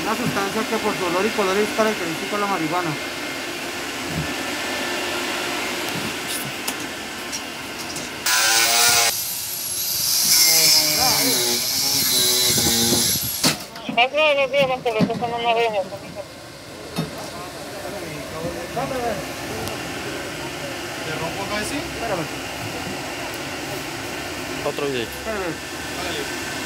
Una sustancia que por su olor y color es característico de la marihuana. ¿Le rompo acá así? Espérame, Otro video. espérame. Dale.